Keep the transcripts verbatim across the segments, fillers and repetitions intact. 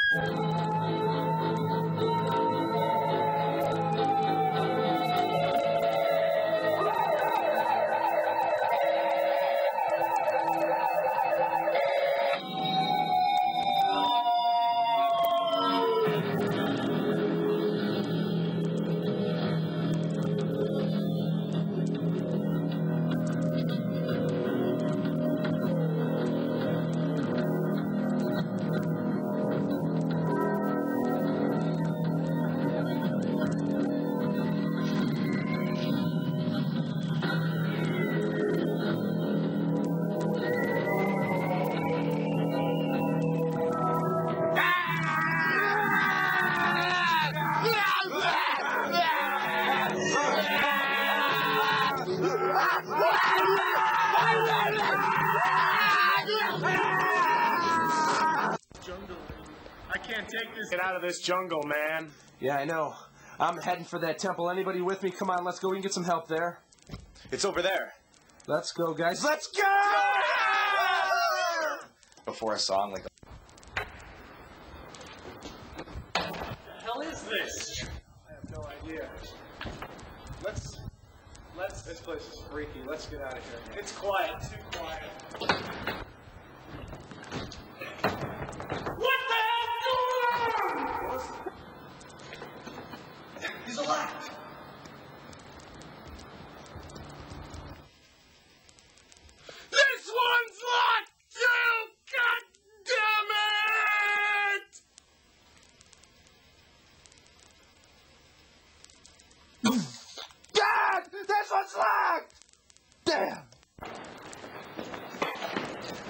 I can't take this. Get out of this jungle, man. Yeah, I know. I'm heading for that temple. Anybody with me? Come on, let's go. We can get some help there. It's over there. Let's go, guys. Let's go! Before a song like What the hell is this? I have no idea. Let's, let's, this place is freaky. Let's get out of here. It's quiet. Too quiet. What the hell's going on? He's alive. This one's locked too! God damn it! God! This one's locked! Damn!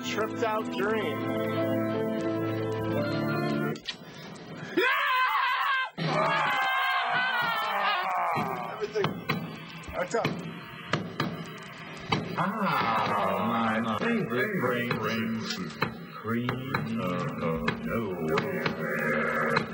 tripped out dream. Everything. What's up? Ah, my favorite brain rings cream of nowhere.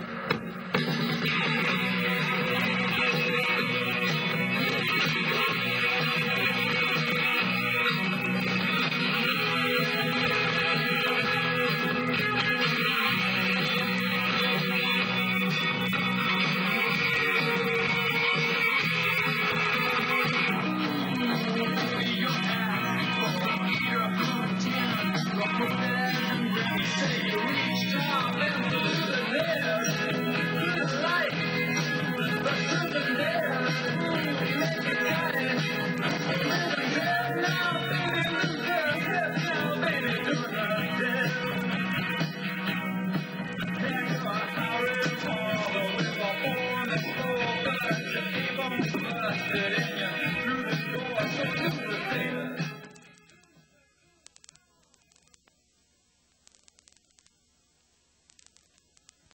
Good.